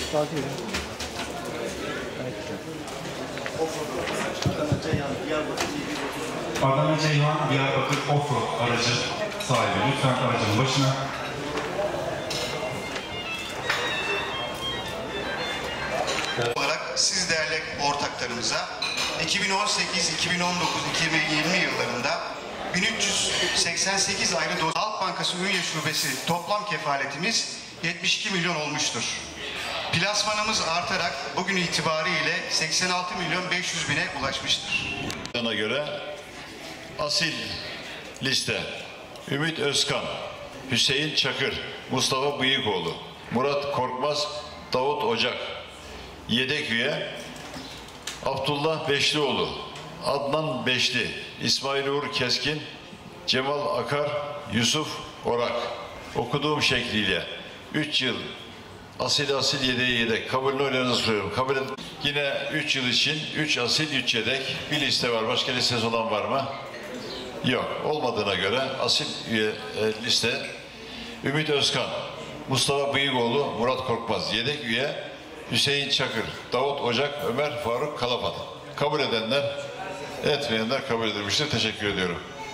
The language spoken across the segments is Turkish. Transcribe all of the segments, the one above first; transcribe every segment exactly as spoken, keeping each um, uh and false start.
Adana Ceyhan Diyarbakır Offroad aracı sahibi. Lütfen aracın başına. Olarak siz değerli ortaklarımıza iki bin on sekiz, iki bin on dokuz, iki bin yirmi yıllarında bin üç yüz seksen sekiz ayrı doz Halk Bankası Ünye Şubesi toplam kefaletimiz yetmiş iki milyon olmuştur. Plasmanımız artarak bugün itibariyle seksen altı milyon beş yüz bine ulaşmıştır. Bana göre asil liste: Ümit Özkan, Hüseyin Çakır, Mustafa Bıyıkoğlu, Murat Korkmaz, Davut Ocak. Yedek üye: Abdullah Beşlioğlu, Adnan Beşli, İsmail Uğur Keskin, Cemal Akar, Yusuf Orak. Okuduğum şekliyle üç yıl asil asil yedeği yedek. Kabulünü oylarınızı soruyorum. Kabul edin. Yine üç yıl için üç asil üç yedek bir liste var. Başka listesi olan var mı? Yok. Olmadığına göre asil üye, e, liste: Ümit Özkan, Mustafa Bıyıkoğlu, Murat Korkmaz. Yedek üye: Hüseyin Çakır, Davut Ocak, Ömer Faruk Kalafat. Kabul edenler, etmeyenler kabul edilmiştir. Teşekkür ediyorum.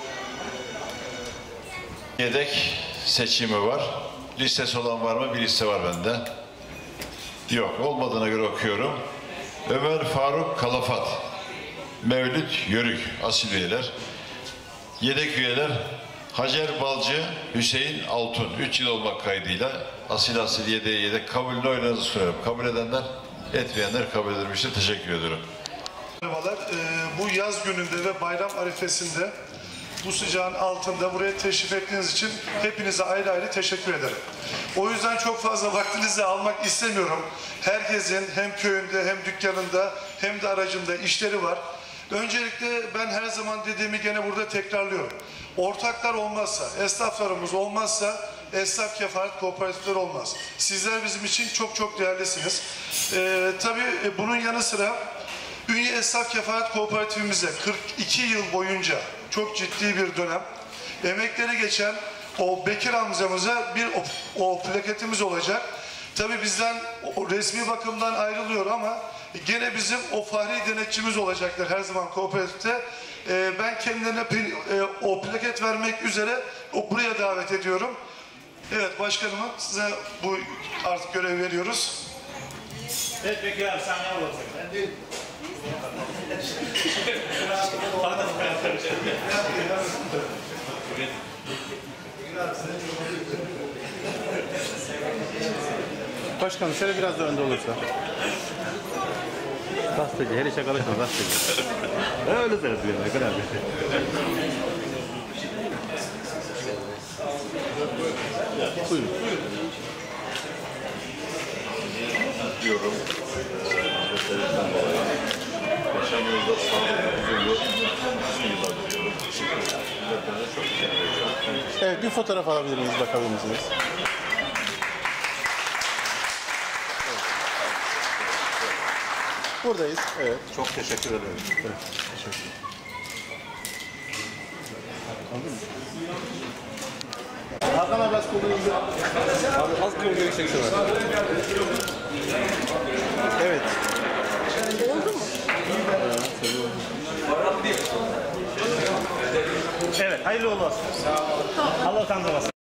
Yedek seçimi var. Listesi olan var mı? Bir liste var bende. Yok. Olmadığına göre okuyorum. Ömer Faruk Kalafat, Mevlüt Yörük, asil üyeler. Yedek üyeler: Hacer Balcı, Hüseyin Altun. Üç yıl olmak kaydıyla asil asil yedeği yedek. Kabulünü oylarınızı soruyorum. Kabul edenler, etmeyenler kabul edilmiştir. Teşekkür ediyorum. Merhabalar. Ee, bu yaz gününde ve bayram arifesinde bu sıcağın altında buraya teşrif ettiğiniz için hepinize ayrı ayrı teşekkür ederim. O yüzden çok fazla vaktinizi almak istemiyorum. Herkesin hem köyünde hem dükkanında hem de aracında işleri var. Öncelikle ben her zaman dediğimi gene burada tekrarlıyorum. Ortaklar olmazsa, esnaflarımız olmazsa esnaf kefalet kooperatifleri olmaz. Sizler bizim için çok çok değerlisiniz. Ee, tabii bunun yanı sıra Ünye Esnaf Kefalet Kooperatifimize kırk iki yıl boyunca çok ciddi bir dönem emekleri geçen o Bekir amcamıza bir o, o plaketimiz olacak. Tabii bizden o resmi bakımdan ayrılıyor ama gene bizim o fahri denetçimiz olacaktır her zaman kooperatifte. Ee, ben kendilerine bir, e, o plaket vermek üzere o buraya davet ediyorum. Evet başkanımım, size bu artık görev veriyoruz. Evet Bekir abi sen ne olacaksın? Ben değil. Başkanım şöyle biraz da önde olursa. Gazeteci, her işe karışma gazeteci. Öyle söylüyorum ne kadar. Buyurun. Diyorum. Hazretlerinden dolayı. Yaşamınızda sağlık, huzurlu, uzun yıllar diliyorum. Milletlerine çok teşekkür ediyorum. Evet, bir fotoğraf alabilir miyiz, bakabilir misiniz? Buradayız, evet. Çok teşekkür ederim. Evet, teşekkür ederim. Hakan abi az kullanıldı. Abi az kullanıldı yüksekse var. Evet. Oldu mu? Evet, hayırlı olsun. Allah utandırmasın.